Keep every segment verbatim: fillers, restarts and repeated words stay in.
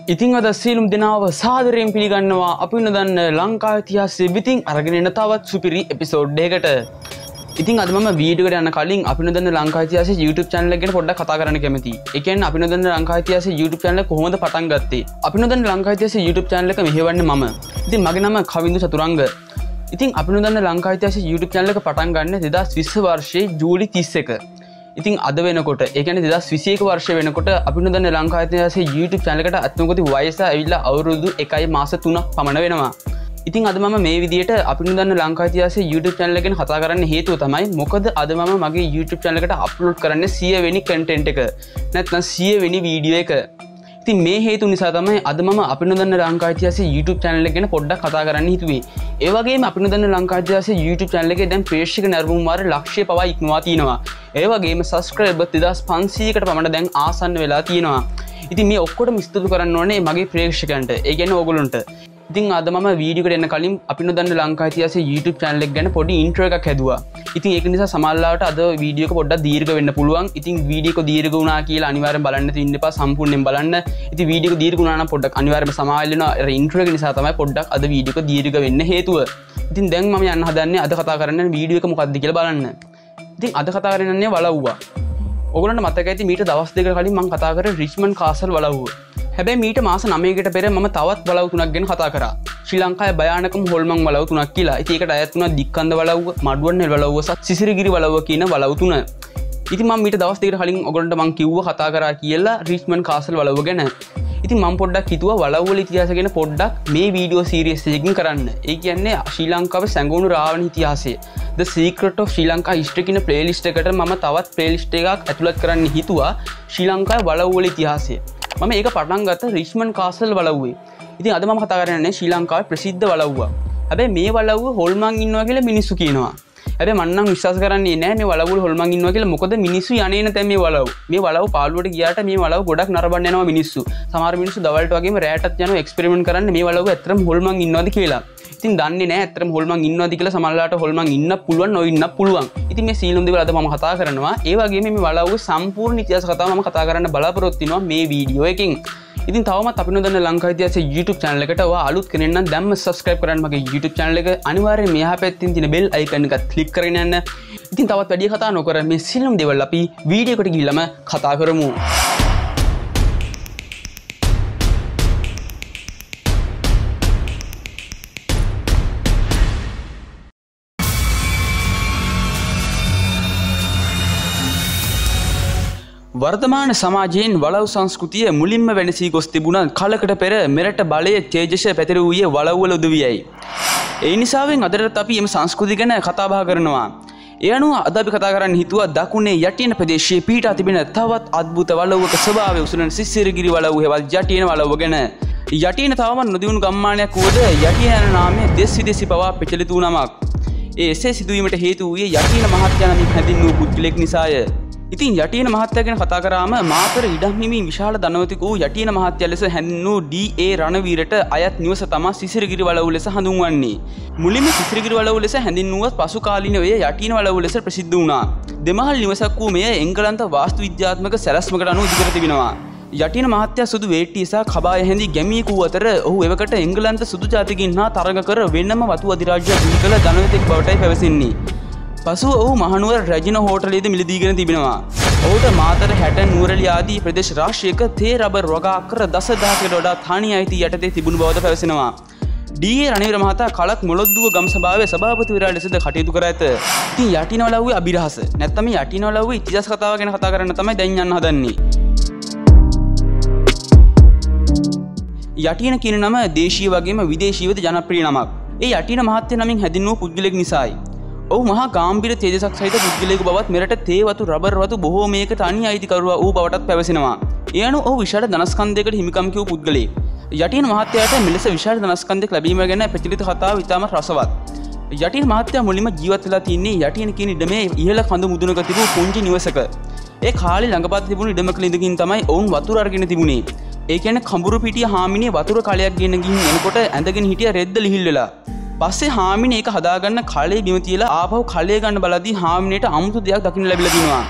ඉතින් අද සියලුම දෙනාව සාදරයෙන් පිළිගන්නවා අපි නොදන්න ලංකා ඉතිහාසයේ විතින් අරගෙන එන තවත් සුපිරි එපිසෝඩ් එකකට. ඉතින් අද මම වීඩියෝ එකට යන්න කලින් අපි නොදන්න ලංකා ඉතිහාසයේ YouTube channel එක ගැන පොඩ්ඩක් කතා කරන්න කැමතියි. ඒ කියන්නේ අපි නොදන්න ලංකා ඉතිහාසයේ YouTube channel එක කොහොමද පටන් ගත්තේ? අපි නොදන්න ලංකා ඉතිහාසයේ YouTube channel එක මෙහෙවන්නේ මම. ඉතින් මගේ නම කවින්දු චතුරංග. ඉතින් අපි නොදන්න ලංකා ඉතිහාසයේ YouTube channel එක පටන් ගන්න දෙදාස් විස්ස වර්ෂයේ ජූලි තිස් එක. ඉතින් අද වෙනකොට ඒ කියන්නේ දෙදාස් විසි එක වර්ෂය වෙනකොට අපි නොදන්න ලංකා ඉතිහාසයේ YouTube channel එකට අත්නකොති වයස ඇවිල්ලා අවුරුදු එකයි මාස තුනක් පමණ වෙනවා. ඉතින් අද මම මේ විදිහට අපි නොදන්න ලංකා ඉතිහාසයේ YouTube channel එක ගැන කතා කරන්න හේතුව තමයි මොකද අද මම මගේ YouTube channel එකට අප්ලෝඩ් කරන්නේ සිය වෙනි content එක. නැත්නම් සිය වෙනි වීඩියෝ එක. ඉතින් මේ හේතු නිසා තමයි අද මම අපි නොදන්න ලංකා ඉතිහාසයේ YouTube channel එක ගැන පොඩ්ඩක් කතා කරන්න හිතුවේ. ඒ වගේම අපි නොදන්න ලංකා ඉතිහාසයේ YouTube channel එකේ දැන් ප්‍රේක්ෂක නැරඹුම් වාර ලක්ෂය පවා ඉක්මවා තිනවා. ඒ වගේම subscriber දෙදාස් පන්සීයකට පමණ දැන් ආසන්න වෙලා තියෙනවා. ඉතින් මේ ඔක්කොටම ස්තුති කරන්න ඕනේ මගේ ප්‍රේක්ෂකයන්ට. ඒ කියන්නේ ඕගොල්ලන්ට. ඉතින් අද මම වීඩියෝ එකට එන්න කලින් අපි නොදන්න ලංකා ඉතිහාසයේ YouTube channel එක ගැන පොඩි intro එකක් හැදුවා. ඉතින් ඒක නිසා සමහරවිට අද වීඩියෝ එක පොඩ්ඩක් දීර්ඝ වෙන්න පුළුවන්. ඉතින් වීඩියෝ එක දීර්ඝ වුණා කියලා අනිවාර්යෙන් බලන්න තියෙන්න එපා සම්පූර්ණයෙන් බලන්න. ඉතින් වීඩියෝ එක දීර්ඝ වුණා නම් පොඩ්ඩක් අනිවාර්යෙන්ම සමාවෙන්න වෙනවා. අර intro එක නිසා තමයි පොඩ්ඩක් අද වීඩියෝ එක දීර්ඝ වෙන්න හේතුව. ඉතින් දැන් මම යන්න හදන්නේ අද කතා කරන්න වීඩියෝ එක මොකක්ද කියලා බලන්න. ඉතින් අද කතා කරන්නේ වලව්වා. ඔයගොල්ලන්ට මතක ඇති මීට දවස් දෙකකට කලින් මම කතා කරේ රිච්මන්ඩ් කාසල් වලව්ව. හැබැයි මීට මාස නවයකට පෙර මම තවත් වලව් තුනක් ගැන කතා කරා. ශ්‍රී ලංකාවේ භයානකම හොල්මන් වලව් තුනක් කියලා. ඉතින් ඒකට අයත් වුණා දික්කන්ද වලව්ව, මඩුවන්නෙල් වලව්ව සහ සිසිරගිරි වලව්ව කියන වලව් තුන. ඉතින් මම මීට දවස් දෙකකට කලින් ඔයගොල්ලන්ට මම කිව්වා කතා කරා කියලා රිච්මන්ඩ් කාසල් වලව්ව ගැන. ඉතින් මම පොඩ්ඩක් හිතුවා වලව් වල ඉතිහාසය ගැන පොඩ්ඩක් මේ වීඩියෝ සීරීස් එකකින් කරන්න. ඒ කියන්නේ ශ්‍රී ලංකාවේ සැඟවුණු රාවණ ඉතිහාසය. The Secret of Sri Lanka History කියන ප්ලේලිස්ට් එකට මම තවත් ප්ලේලිස්ට් එකක් ඇතුළත් කරන්න හිතුවා ශ්‍රී ලංකාවේ වලව් වල ඉතිහාසය. මම ඒක පටන් ගත්ත රිච්මන්ඩ් කාසල් වලව්වේ. ඉතින් අද මම කතා කරන්නේ ශ්‍රී ලංකාවේ ප්‍රසිද්ධ වලව්වා. හැබැයි මේ වලව්ව හොල්මන් ඉන්නවා කියලා මිනිස්සු කියනවා. හැබැයි මම නම් විශ්වාස කරන්නේ නැහැ මේ වලව්වල හොල්මන් ඉන්නවා කියලා. මොකද මිනිස්සු යන්නේ නැතේ මේ වලව්. මේ වලව් පාළුවට ගියාට මේ වලව් ගොඩක් නරඹන්න යනවා මිනිස්සු. සමහර මිනිස්සු දවල්ට වගේම රැටත් යනවා එක්ස්පෙරිමන්ට් කරන්න මේ වලව් ඇත්තටම හොල්මන් ඉන්නවද කියලා. ඉතින් දන්නේ නැහැ ඇත්තටම හොල්මන් ඉන්නවද කියලා. සමහරලාට හොල්මන් ඉන්න පුළුවන් නොඉන්න පුළුවන්. ඉතින් මේ සීලම් දේවල් අද මම කතා කරනවා. ඒ වගේම මේ වලව්වේ සම්පූර්ණ ඉතිහාස කතාව මම කතා කරන්න බලාපොරොත්තු වෙනවා මේ වීඩියෝ එකෙන්. ඉතින් තවමත් අපි නොදන්න ලංකා ඉතිහාසයේ YouTube channel එකට ඔයා අලුත් කෙනෙක් නම් දැම්ම subscribe කරන්න මගේ YouTube channel එක. අනිවාර්යයෙන් මෙහා පැත්තෙන් තියෙන bell icon එකත් click කරගෙන යන්න. ඉතින් තවත් වැඩි කතා නොකර මේ සියලුම දේවල් අපි වීඩියෝ එකට ගිහිල්ලාම කතා කරමු. වර්තමාන සමාජයෙන් වලව් සංස්කෘතිය මුලින්ම වෙනසී ගොස් තිබුණ කලකට පෙර මෙරට බලය තේජස පැතිර වූයේ වලව්වල උදවියයි. ඒ නිසාවෙන් අදටත් අපි එම සංස්කෘතිය ගැන කතා බහ කරනවා. ඒ අනුව අද අපි කතා කරන්න හිතුවා දකුණේ යටින ප්‍රදේශයේ පීඩා තිබෙන තවත් අద్భుත වලව්වක ස්වභාවය උසුලන සිසිරගිරි වලව් හෙවත් යටින වලව්ව ගැන. යටින තවමත් නොදියුණු ගම්මානයක් වුවද යටින යන නාමය දෙස් විදෙසි පවා ප්‍රචලිත වූ නමක්. ඒ එසේ සිදුවීමට හේතු වූයේ යටින මහත්තයා නමින් හැඳින්වූ පුද්ගලෙක් නිසාය. ඉතින් යටින මහත්තයා ගැන කතා කරාම මාතර ඉඩම් හිමි විශාල ධනවතෙකු වූ යටින මහත්තයා ලෙස හැඳින්වූ ඩී ඒ රණවීරට අයත් නිවස තමයි සිසිරගිරි වලව් ලෙස හඳුන්වන්නේ. මුලින්ම සිසිරගිරි වලව් ලෙස හැඳින්වුවත් පසු කාලීන වේ යටින වලව් ලෙස ප්‍රසිද්ධ වුණා. දෙමහල් නිවසක් වූ මෙය එංගලන්ත වාස්තු විද්‍යාත්මක සැලැස්මකට අනුව ඉදිකර තිබෙනවා. යටින මහත්තයා සුදු වේට්ටිය සහ කබාය හැඳි ගැමියෙකු අතර ඔහු එවකට එංගලන්ත සුදු ජාතිකින් හා තරඟ කර වෙනම වතු අධිරාජ්‍යයක් බිහි කළ ධනවතෙක් බවටයි පැවසෙන්නේ. පසුව ඔහු මහනුවර රැජින හෝටලයේද මිලදීගෙන තිබෙනවා. ඔහුට මාතර හැටන් නුවරඑළිය ආදී ප්‍රදේශ රාශියක තේ රබර් වගා අක්කර දසදහසකට වඩා තනි අයිති යටතේ තිබුණු බවද පැවසෙනවා. ඩී ඒ රණවීර මහතා කලක් මොළොද්දුව ගම් සභාවේ සභාපතිවරයා ලෙසද කටයුතු කර ඇත. ඉතින් යටින වලව්වේ අභිරහස නැත්නම් මේ යටින වලව්වේ ඉතිහාස කතාව ගැන කතා කරන්න තමයි දැන් යන්න හදන්නේ. යටින කියන නම දේශීය වගේම විදේශීයවද ජනප්‍රිය නමක්. ඒ යටින මහත්තයා නමින් හැදින්වූ පුද්ගලෙක් නිසායි. ඔහු මහා ගාම්භීර තේජසක් සහිත පුද්ගලයෙකු බවත් මෙරට තේ වතු රබර් වතු බොහෝමයක තනි අයිතිකරුවා වූ බවටත් පැවසෙනවා. ඒ අනුව ඔහු විශාල ධනස්කන්ධයකට හිමිකම් කියූ පුද්ගලයෙක්. යටින මහත්තයාට මෙලෙස විශාල ධනස්කන්ධයක් ලැබීම ගැන ප්‍රචලිත කතාව ඉතාමත් රසවත්. යටින මහත්තයා මුලින්ම ජීවත් වෙලා තින්නේ යටින කියන ඉඩමේ ඉහළ කඳු මුදුනක තිබූ පුංචි නිවසක. ඒ කාලේ ළඟපත් තිබුණු ඉඩමක ඉඳගෙන තමයි ඔවුන් වතුර අරගෙන තිබුණේ. ඒ කියන්නේ කඹුරු පිටිය හාමිනේ වතුර කලයක් ගෙන ගිහින් එනකොට ඇඳගෙන හිටිය රෙද්ද ලිහිල් වෙලා. පස්සේ හාමිනේ ඒක හදාගන්න කලේ බිම තියලා ආපහු කලේ ගන්න බලද්දී හාමිනේට අමුතු දෙයක් දකින්න ලැබිලා තිනවා.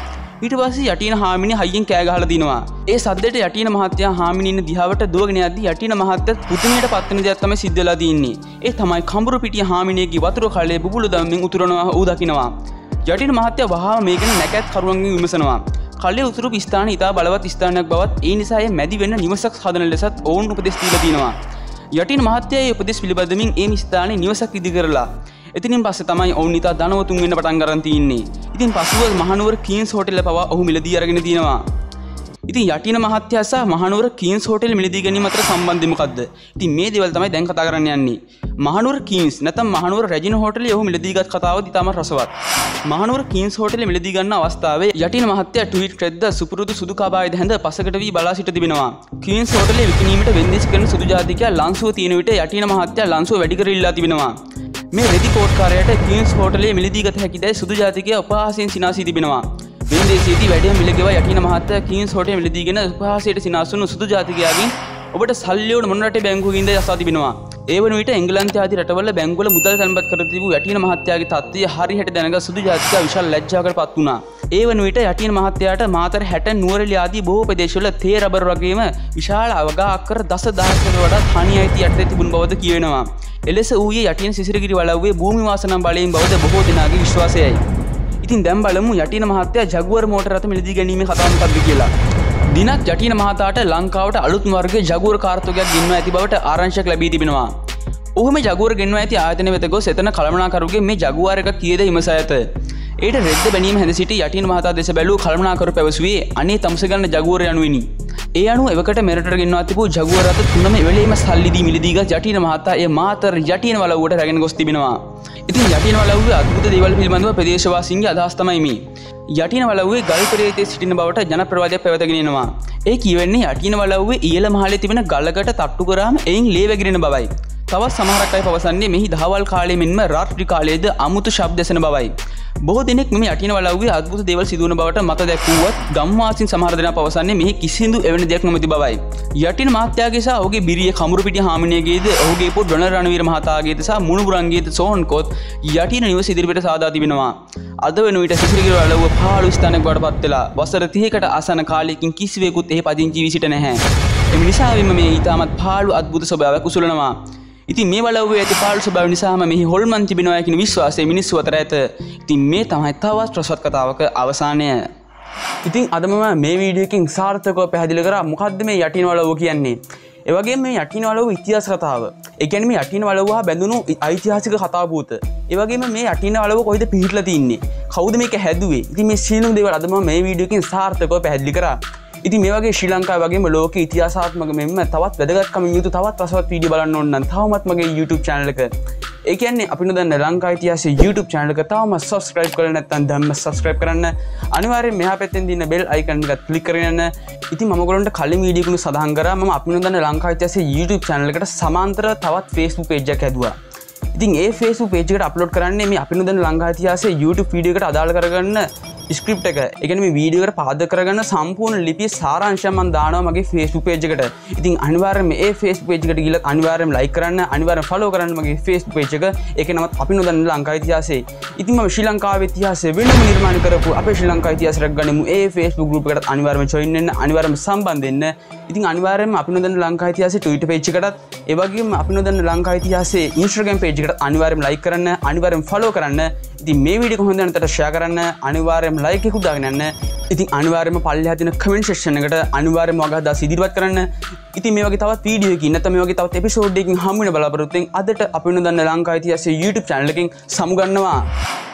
ඊට පස්සේ යටින හාමිනේ හයියෙන් කෑ ගහලා දිනවා. ඒ සද්දෙට යටින මහත්තයා හාමිනේ ඉන්න දිහාවට දුවගෙන යද්දි යටින මහත්තයත් පුතුමියට පත් වෙන දෙයක් තමයි සිද්ධ වෙලා තියෙන්නේ. ඒ තමයි කඹුරු පිටිය හාමිනේගේ වතුර කලයේ බුබුලු දැම්මින් උතුරනවා ඌ දකිනවා. යටින මහත්තයා වහාම මේකෙන් නැකත් කරුවන්ගෙන් විමසනවා. කලයේ උතුරු ස්ථාන ඉතා බලවත් ස්ථානයක් බවත් ඒ නිසා ඒ මැදි වෙන්න නිවසක් හදන ලෙසත් ඔවුන් උපදෙස් දීලා තියෙනවා. යටින මහත්තයා ඒ උපදෙස් පිළිබඳමින් ඒ ස්ථානයේ නිවසක් ඉදි කරලා එතනින් පස්සේ තමයි ඔවුන් ඉතා ධනවතුන් වෙන්න පටන් ගන්න තියෙන්නේ. ඉතින් පසුව මහනුවර කීන්ස් හෝටලේ පවා ඔහු මිලදී අරගෙන තියෙනවා. ඉතින් යටින මහත්තයා සහ මහනුවර කීන්ස් හෝටලේ මිලදී ගැනීම අතර සම්බන්ධය මොකද්ද? ඉතින් මේ දේවල් තමයි දැන් කතා කරන්න යන්නේ. මහනුවර කීන්ස් නැත්නම් මහනුවර රැජින හෝටලේ ඔහු මිලදී ගත් කතාව ඉතාම රසවත්. මහනුවර කීන්ස් හෝටලේ මිලදී ගන්න අවස්ථාවේ යටින මහත්තයා ට්වීට් කරද්ද සුපුරුදු සුදු කබායද හැඳ පසකට වී බලා සිට තිබෙනවා. කීන්ස් හෝටලේ විකිණීමට වෙන්දේසි කරන සුදු ජාතිකයා ලන්සුව තියෙන විට යටින මහත්තයා ලන්සුව වැඩි කර ඉල්ලා තිබෙනවා. මේ රෙදි කෝට්කාරයට කීන්ස් හෝටලේ මිලදී ගත හැකි දැයි සුදු ජාතිකයා උපහාසයෙන් සිනාසී තිබෙනවා. වෙන්දේසියේදී වැඩිම මිල ගෙවා යටින මහත්තයා කීන්ස් හෝටලේ මිලදීගෙන උපහාසයට සිනාසුණු සුදු ජාතිකයාගෙන් ඔබට සල්ලි වල මොන රටේ බැංකුවකින්ද යසා තිබෙනවා. ඒ වන විට එංගලන්තය ආදී රටවල බැංකුවල මුදල් තැන්පත් කර තිබූ යටින මහත්තයාගේ තත්ත්වය හරියට දැනගත් සුදු ජාතිකයා විශාල ලැජ්ජාවකට පත් වුණා. ඒ වන විට යටින මහත්තයාට මාතර හැට නුවරඑළිය ආදී බොහෝ ප්‍රදේශවල තේ රබර් වගේම විශාල අවගා අක්කර දසදහසකට වඩා හානි අයිති යටතේ තිබුණු බවද කියවෙනවා. එලෙස ඌයේ යටින සිසිරගිරි වලව්වේ භූමි වාසනා බලයෙන් බවද බොහෝ දෙනාගේ විශ්වාසයයි. ඉතින් දැන් බලමු යටින මහත්තයා ජගුවර් මෝටර රථ මිලදී ගැනීමේ කතාව මොකක්ද කියලා. දිනක් යටින මහතාට ලංකාවට අලුත් වර්ගයේ ජගුවර් කාර්තුකයක් ගෙන්වා ඇති බවට ආරංචියක් ලැබී තිබෙනවා. ඔහු මේ ජගුවර් ගෙන්වා ඇති ආයතනය වෙත ගොස් එතන කළමනාකරුගේ මේ ජගුවර් එක කීයද විමසා ඇත. ඒට රෙද්ද බැනීම හැඳ සිටි යටින මහතා දෙස බැලූ කළමනාකරු පැවසුවේ අනේ තමස ගන්න ජගුවර් යනුවෙනි. ඒ අනුව එවකට මෙරටට ගෙන්වා තිබූ ජගුවර් රථ තුනම එවෙලෙම සල්ලි දී මිලදී ගත් යටින මහතා ඒ මාතර යටින වලව්වට රැගෙන ගොස් තිබෙනවා. ඉතින් යටින වලව්වේ අద్భుත දේවල් පිළිබඳව ප්‍රදේශවාසීන්ගේ අදහස් තමයි මේ. යටින වලව්වේ ගල් පෙරේතේ සිටින බවට ජනප්‍රවාදයක් පැවතගෙන එනවා. ඒ කියවෙන්නේ යටින වලව්වේ ඊළ මහලේ තිබෙන ගලකට තට්ටු කරාම එයින් ලේ වැగిරෙන බවයි. තවත් සමහරක් අය පවසන්නේ මෙහි දහවල් කාලයේ මෙන්ම රාත්‍රී කාලයේද අමුතු ශබ්ද ඇසෙන බවයි. බොහෝ දෙනෙක් මෙහි යටින වලව්වේ අద్భుත දේවල් සිදුවන බවට මත දැක්වුවත් ගම්වාසීන් සමහර දෙනා පවසන්නේ මෙහි කිසිදු එවැනි දෙයක් නොමැති බවයි. යටින මහත්තයාගේ සහ ඔහුගේ බිරිය කඹුරු පිටිය හාමිනේගේද ඔහුගේ පුත් රොනල් රණවීර මහතාගේද සහ මුණුබුරන්ගේද සෝහන්කොත් යටින නිවස ඉදිරිපිට සාදා තිබෙනවා. අද වෙන විට සිසිරගිරි වලව්ව පහළ ස්ථානයක් බවට පත් වෙලා වසර තිහකට ආසන්න කාලයකින් කිසිවෙකුත් එහි පදිංචි වී සිට නැහැ. එම නිසාවෙන්ම මේ ඊටමත් පහළ අద్భుත ස්වභාවයක් උසුලනවා. ඉතින් මේ වලව්වේ ඇති පාළු ස්වභාවය නිසාම මෙහි හොල්මන් තිබෙනවා කියන විශ්වාසය මිනිස්සු අතර ඇත. ඉතින් මේ තමයි තවත් රසවත් කතාවක අවසානය. ඉතින් අද මම මේ වීඩියෝ එකකින් සාර්ථකව පැහැදිලි කරා මොකද්ද මේ යටින වලව්ව කියන්නේ. ඒ වගේම මේ යටින වලව්ව ඉතිහාස කතාව. ඒ කියන්නේ මේ යටින වලව්ව හා බැඳුණු ඓතිහාසික කතා පුවත. ඒ වගේම මේ යටින වලව්ව කොහෙද පිහිටලා තින්නේ? කවුද මේක හැදුවේ? ඉතින් මේ සීලුම් දේවල් අද මම මේ වීඩියෝ එකකින් සාර්ථකව පැහැදිලි කරා. ඉතින් මේ වගේ ශ්‍රී ලංකාව වගේම ලෝක ඉතිහාසාත්මක මෙන්ම තවත් වැදගත්කමින් යුතු තවත් රසවත් වීඩියෝ බලන්න ඕන නම් තවමත් මගේ YouTube channel එක. ඒ කියන්නේ අපි නොදන්න ලංකා ඉතිහාසයේ YouTube channel එක තවම subscribe කරලා නැත්නම් දැම්ම subscribe කරන්න. අනිවාර්යෙන් මෙහා පැත්තෙන් තියෙන bell icon එක click කරගෙන යන්න. ඉතින් මම ඔයගොල්ලන්ට කලින් වීඩියෝ එකකුත් සඳහන් කරා මම අපි නොදන්න ලංකා ඉතිහාසයේ YouTube channel එකට සමාන්තර තවත් Facebook page එකක් හැදුවා. ඉතින් ඒ Facebook page එකට upload කරන්නේ මේ අපි නොදන්න ලංකා ඉතිහාසයේ YouTube video එකට අදාළ කරගන්න ස්ක්‍රිප්ට් එක. ඒ කියන්නේ මේ වීඩියෝ එකට පාදක කරගන්න සම්පූර්ණ ලිපියේ සාරාංශය මම දානවා මගේ Facebook page එකට. ඉතින් අනිවාර්යයෙන් මේ Facebook page එකට ගිහලා අනිවාර්යයෙන් like කරන්න, අනිවාර්යයෙන් follow කරන්න මගේ Facebook page එක. ඒකේ නමත් අපි නොදන්න ලංකා ඉතිහාසයේ. ඉතින් මම ශ්‍රී ලංකාවේ ඉතිහාසය වෙනම නිර්මාණය කරපු අපේ ශ්‍රී ලංකා ඉතිහාසය රැක ගනිමු. ඒ Facebook group එකට අනිවාර්යයෙන් join වෙන්න, අනිවාර්යයෙන් සම්බන්ධ වෙන්න. ඉතින් අනිවාර්යයෙන්ම අපි නොදන්න ලංකා ඉතිහාසයේ Twitter page එකටත්, ඒ වගේම අපි නොදන්න ලංකා ඉතිහාසයේ Instagram page එකට අනිවාර්යයෙන් like කරන්න, අනිවාර්යයෙන් follow කරන්න. ඉතින් මේ වීඩියෝ එක හොඳ නැත්නම් share කරන්න, අනිවාර්යයෙන් like එකක් දාගෙන යන්න. ඉතින් අනිවාර්යයෙන්ම පල්ලෙහා තියෙන comment section එකට අනිවාර්යයෙන්ම වගහ දාස් ඉදිරිපත් කරන්න. ඉතින් මේ වගේ තවත් වීඩියෝ එකකින් නැත්නම් මේ වගේ තවත් එපිසෝඩ් එකකින් හමු වෙන බලාපොරොත්තු වෙන අදට අපි නොදන්න ලංකා ඉතිහාසයේ YouTube channel එකකින් සමු ගන්නවා.